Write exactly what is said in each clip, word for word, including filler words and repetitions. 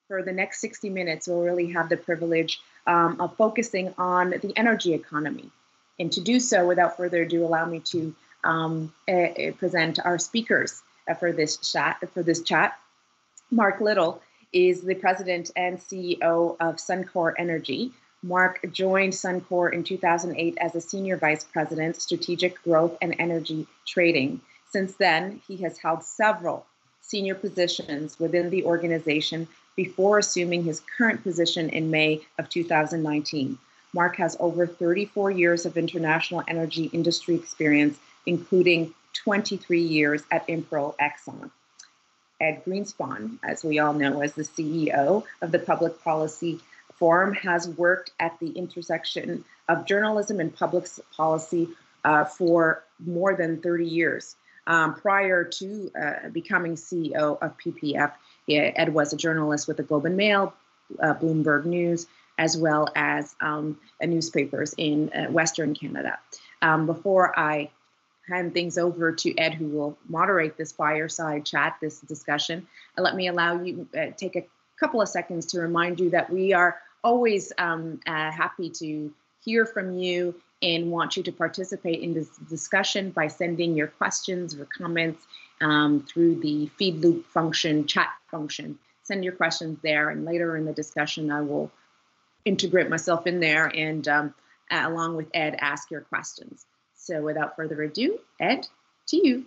for the next sixty minutes, we'll really have the privilege um, of focusing on the energy economy. And to do so, without further ado, allow me to um, uh, present our speakers uh, for this chat. For this chat, Mark Little is the president and C E O of Suncor Energy. Mark joined Suncor in two thousand eight as a senior vice president, strategic growth and energy trading. Since then, he has held several senior positions within the organization before assuming his current position in May of two thousand nineteen. Mark has over thirty-four years of international energy industry experience, including twenty-three years at Imperial Exxon. Ed Greenspan, as we all know, as the C E O of the Public Policy Forum, has worked at the intersection of journalism and public policy uh, for more than thirty years. Um, prior to uh, becoming C E O of P P F, Ed was a journalist with the Globe and Mail, uh, Bloomberg News, as well as um, newspapers in uh, Western Canada. Um, before I hand things over to Ed, who will moderate this fireside chat, this discussion, uh, let me allow you uh, take a couple of seconds to remind you that we are always um, uh, happy to hear from you and want you to participate in this discussion by sending your questions or comments um, through the feed loop function, chat function. Send your questions there, and later in the discussion, I will integrate myself in there and um, uh, along with Ed, ask your questions. So without further ado, Ed, to you.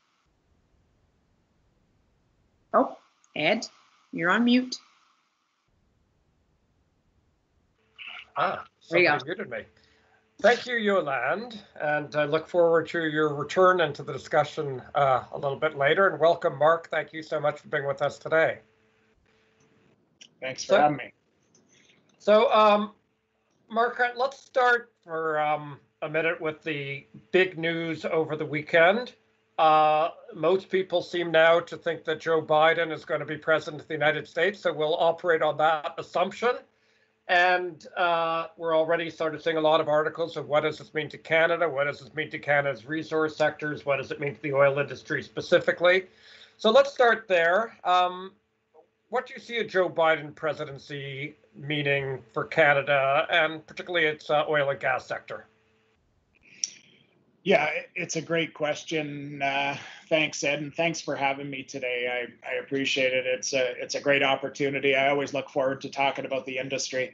Oh, Ed, you're on mute. Ah, somebody muted me. Thank you, Yolande, and I look forward to your return into the discussion uh, a little bit later. And welcome, Mark. Thank you so much for being with us today. Thanks for so, having me. So, um, Mark, let's start for um, a minute with the big news over the weekend. Uh, most people seem now to think that Joe Biden is going to be president of the United States, so we'll operate on that assumption. And uh, we're already started seeing a lot of articles of what does this mean to Canada? What does this mean to Canada's resource sectors? What does it mean to the oil industry specifically? So let's start there. Um, what do you see a Joe Biden presidency meaning for Canada and particularly its uh, oil and gas sector? Yeah, it's a great question. Uh, thanks, Ed, and thanks for having me today. I, I appreciate it. It's a it's a great opportunity. I always look forward to talking about the industry.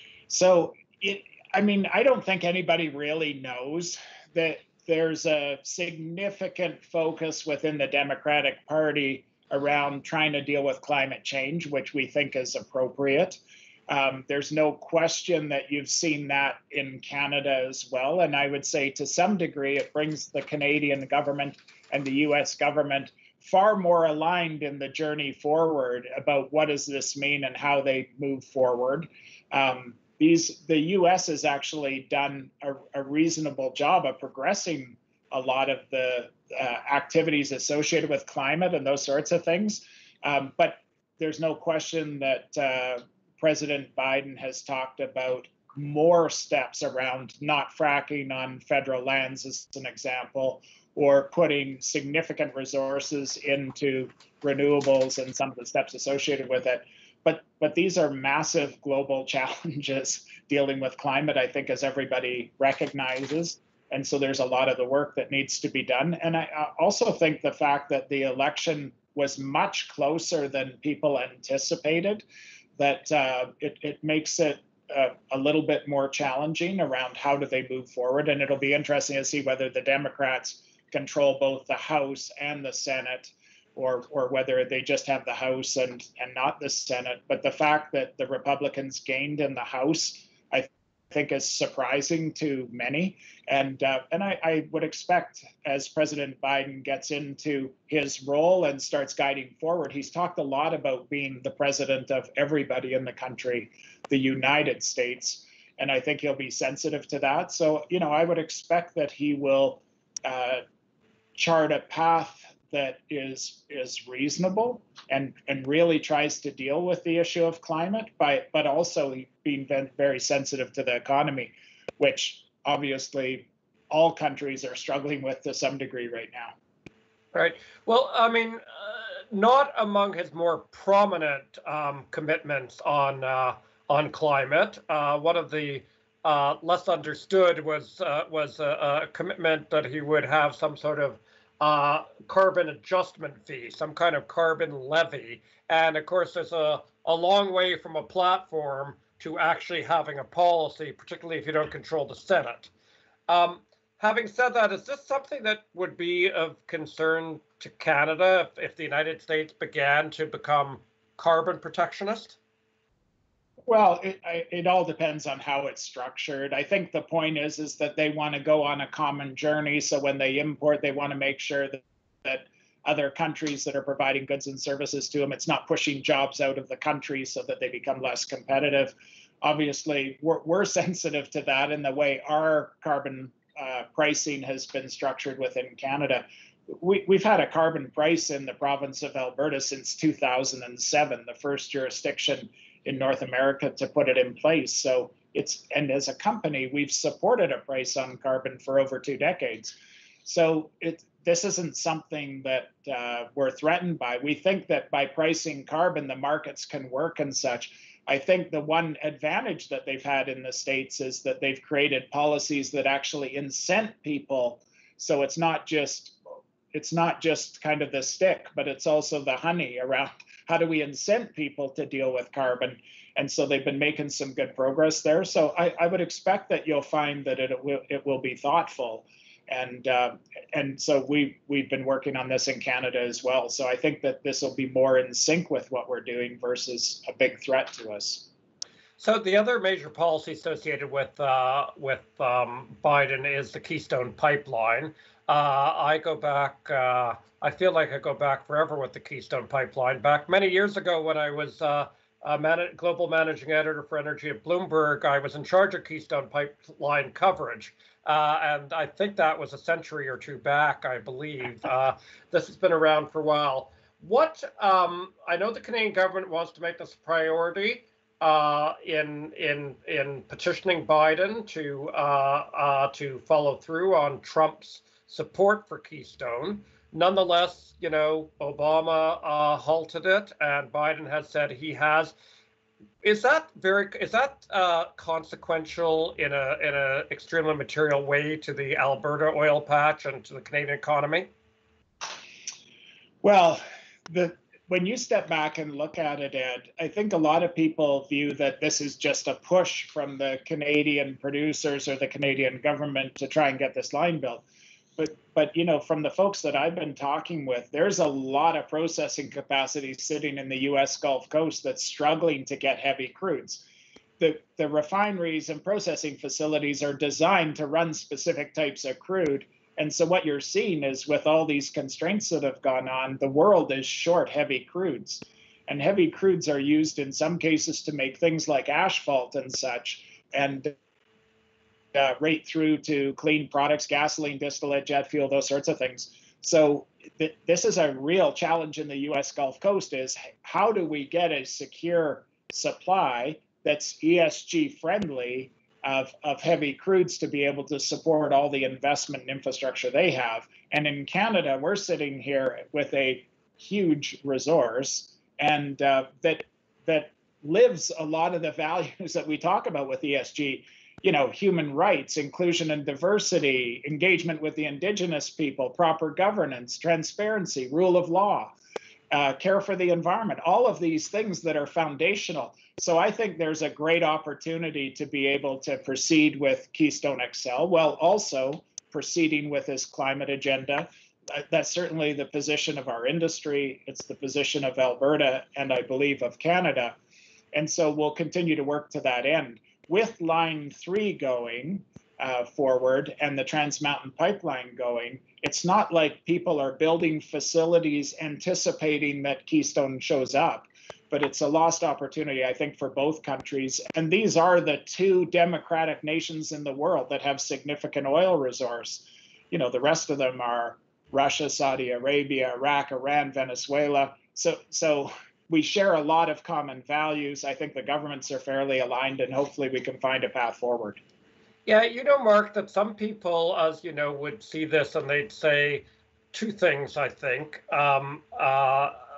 So, it, I mean, I don't think anybody really knows that there's a significant focus within the Democratic Party around trying to deal with climate change, which we think is appropriate. Um, there's no question that you've seen that in Canada as well. And I would say to some degree, it brings the Canadian government and the U S government far more aligned in the journey forward about what does this mean and how they move forward. Um, these the U S has actually done a, a reasonable job of progressing a lot of the uh, activities associated with climate and those sorts of things. Um, but there's no question that uh, President Biden has talked about more steps around not fracking on federal lands, as an example, or putting significant resources into renewables and some of the steps associated with it. But but these are massive global challenges dealing with climate, I think, as everybody recognizes. And so there's a lot of the work that needs to be done. And I also think the fact that the election was much closer than people anticipated, that uh, it, it makes it uh, a little bit more challenging around how do they move forward. And it'll be interesting to see whether the Democrats control both the House and the Senate, or or whether they just have the House and, and not the Senate. But the fact that the Republicans gained in the House, I think, is surprising to many. And uh, and I, I would expect as President Biden gets into his role and starts guiding forward, he's talked a lot about being the president of everybody in the country, the United States. And I think he'll be sensitive to that. So, you know, I would expect that he will uh, chart a path that is is reasonable and and really tries to deal with the issue of climate, by but also being very sensitive to the economy, which obviously all countries are struggling with to some degree right now. Right. Well, I mean, uh, not among his more prominent um, commitments on uh, on climate. Uh, one of the uh, less understood was uh, was a, a commitment that he would have some sort of uh, carbon adjustment fee, some kind of carbon levy. And of course, there's a, a long way from a platform to actually having a policy, particularly if you don't control the Senate. Um, having said that, is this something that would be of concern to Canada if, if the United States began to become carbon protectionist? Well, it, it all depends on how it's structured. I think the point is, is that they want to go on a common journey. So when they import, they want to make sure that, that other countries that are providing goods and services to them, it's not pushing jobs out of the country so that they become less competitive. Obviously, we're, we're sensitive to that in the way our carbon uh, pricing has been structured within Canada. We, we've had a carbon price in the province of Alberta since two thousand seven, the first jurisdiction in North America to put it in place. So it's, and as a company, we've supported a price on carbon for over two decades. So it, this isn't something that uh, we're threatened by. We think that by pricing carbon, the markets can work and such. I think the one advantage that they've had in the States is that they've created policies that actually incent people. So it's not just, it's not just kind of the stick, but it's also the honey around how do we incent people to deal with carbon. And so they've been making some good progress there. So I, I would expect that you'll find that it, it will it will be thoughtful. And uh, and so we we've been working on this in Canada as well. So I think that this will be more in sync with what we're doing versus a big threat to us. So the other major policy associated with uh, with um, Biden is the Keystone Pipeline. Uh, I go back. Uh, I feel like I go back forever with the Keystone Pipeline. Back many years ago, when I was uh, a man- global managing editor for energy at Bloomberg, I was in charge of Keystone Pipeline coverage. Uh, and I think that was a century or two back, I believe. Uh, this has been around for a while. What um, I know the Canadian government wants to make this a priority uh, in in in petitioning Biden to uh, uh, to follow through on Trump's support for Keystone. Nonetheless, you know, Obama uh, halted it, and Biden has said he has. Is that very? Is that uh, consequential in a in a extremely material way to the Alberta oil patch and to the Canadian economy? Well, the when you step back and look at it, Ed, I think a lot of people view that this is just a push from the Canadian producers or the Canadian government to try and get this line built. But, but you know, from the folks that I've been talking with, there's a lot of processing capacity sitting in the U S Gulf Coast that's struggling to get heavy crudes. The, the refineries and processing facilities are designed to run specific types of crude. And so what you're seeing is with all these constraints that have gone on, the world is short heavy crudes. And heavy crudes are used in some cases to make things like asphalt and such. And Uh, right through to clean products, gasoline, distillate, jet fuel, those sorts of things. So th- this is a real challenge in the U S Gulf Coast is how do we get a secure supply that's E S G friendly of, of heavy crudes to be able to support all the investment and infrastructure they have. And in Canada, we're sitting here with a huge resource and uh, that that lives a lot of the values that we talk about with E S G. You know, human rights, inclusion and diversity, engagement with the Indigenous people, proper governance, transparency, rule of law, uh, care for the environment, all of these things that are foundational. So I think there's a great opportunity to be able to proceed with Keystone X L while also proceeding with this climate agenda. That's certainly the position of our industry. It's the position of Alberta and I believe of Canada. And so we'll continue to work to that end. With Line three going uh, forward and the Trans Mountain Pipeline going, it's not like people are building facilities anticipating that Keystone shows up, but it's a lost opportunity, I think, for both countries. And these are the two democratic nations in the world that have significant oil resource. You know, the rest of them are Russia, Saudi Arabia, Iraq, Iran, Venezuela. So, so. We share a lot of common values. I think the governments are fairly aligned, and hopefully we can find a path forward. Yeah, you know, Mark, that some people, as you know, would see this and they'd say two things, I think. Um, uh,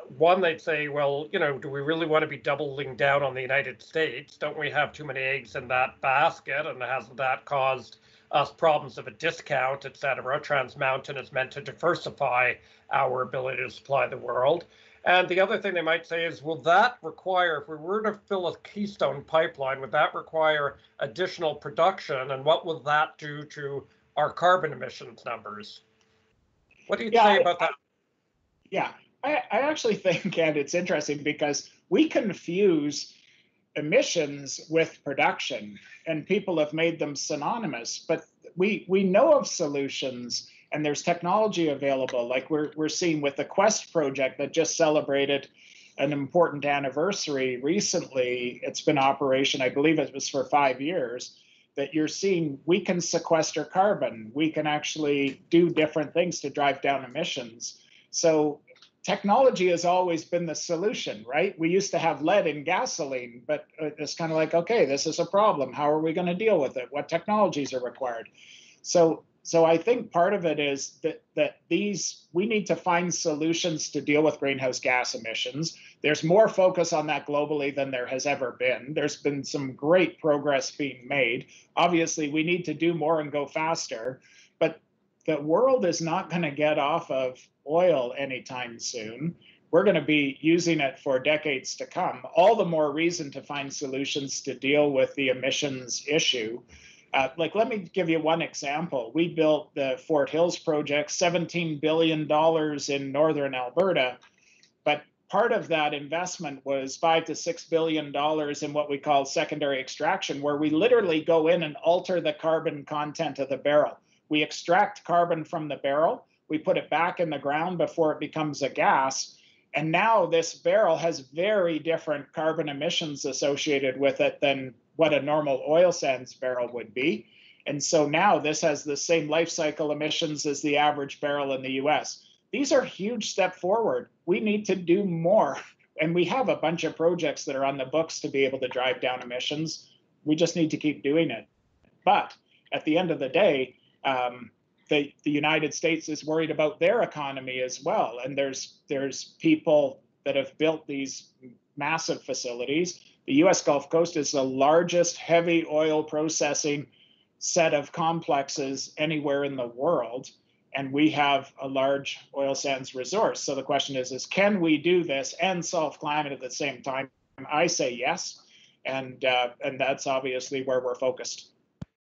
one, they'd say, well, you know, do we really want to be doubling down on the United States? Don't we have too many eggs in that basket? And hasn't that caused us problems of a discount, et cetera? Trans Mountain is meant to diversify our ability to supply the world. And the other thing they might say is, will that require, if we were to fill a Keystone pipeline, would that require additional production? And what will that do to our carbon emissions numbers? What do you yeah, say about that? Yeah, I, I actually think, and it's interesting because we confuse emissions with production, and people have made them synonymous. But we we know of solutions, and there's technology available, like we're we're seeing with the Quest project that just celebrated an important anniversary recently. It's been in operation, I believe it was for five years. That you're seeing we can sequester carbon, we can actually do different things to drive down emissions. So technology has always been the solution, right? We used to have lead in gasoline, but it's kind of like, okay, this is a problem. How are we going to deal with it? What technologies are required? So, so I think part of it is that that these we need to find solutions to deal with greenhouse gas emissions. There's more focus on that globally than there has ever been. There's been some great progress being made. Obviously, we need to do more and go faster, but the world is not going to get off of oil anytime soon. We're going to be using it for decades to come. All the more reason to find solutions to deal with the emissions issue. Uh, like, let me give you one example. We built the Fort Hills project, seventeen billion dollars in northern Alberta, but part of that investment was five to six billion dollars in what we call secondary extraction, where we literally go in and alter the carbon content of the barrel. We extract carbon from the barrel, we put it back in the ground before it becomes a gas, and now this barrel has very different carbon emissions associated with it than what a normal oil sands barrel would be. And so now this has the same life cycle emissions as the average barrel in the U S. These are a huge step forward. We need to do more. And we have a bunch of projects that are on the books to be able to drive down emissions. We just need to keep doing it. But at the end of the day, um, the, the United States is worried about their economy as well. And there's, there's people that have built these massive facilities. The U S Gulf Coast is the largest heavy oil processing set of complexes anywhere in the world. And we have a large oil sands resource. So the question is, is can we do this and solve climate at the same time? I say yes. And, uh, and that's obviously where we're focused.